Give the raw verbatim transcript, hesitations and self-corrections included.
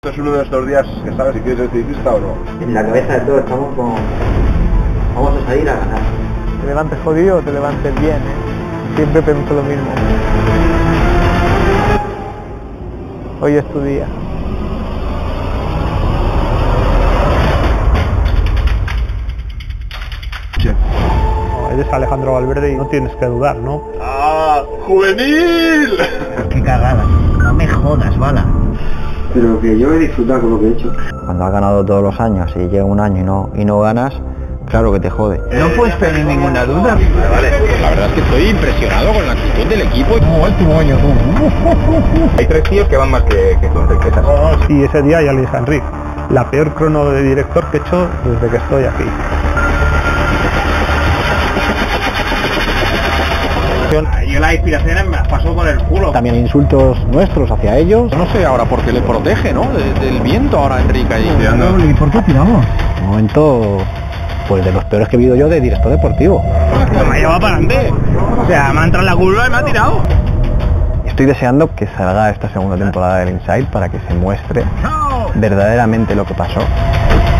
Esto es uno de estos días que sabes si quieres ser ciclista o no. En la cabeza de todos estamos con... Vamos a salir a ganar. Te levantes jodido o te levantes bien, ¿eh? Siempre pienso lo mismo. Hoy es tu día. No, eres Alejandro Valverde y no tienes que dudar, ¿no? ¡Ah! ¡Juvenil! ¡Qué cagada! No me jodas, bala. Pero que yo he disfrutado con lo que he hecho. Cuando has ganado todos los años y llega un año y no, y no ganas, claro que te jode. No puedes tener ninguna duda. Vale, vale. La verdad es que estoy impresionado con la actitud del equipo. Como último año, tú. Hay tres tíos que van más que, que con riquezas. Oh, sí, ese día ya le dije a Enrique, la peor crono de director que he hecho desde que estoy aquí. Yo las inspiraciones me las paso por el culo. También insultos nuestros hacia ellos. No sé ahora por qué le protege, ¿no? De, del viento ahora Enrique ahí. ¿Y por qué tiramos? Un momento, pues de los peores que he vivido yo de director deportivo. Me ha llevado para adelante. O sea, me ha entrado en la curva y me ha tirado. Estoy deseando que salga esta segunda temporada del Inside para que se muestre verdaderamente lo que pasó.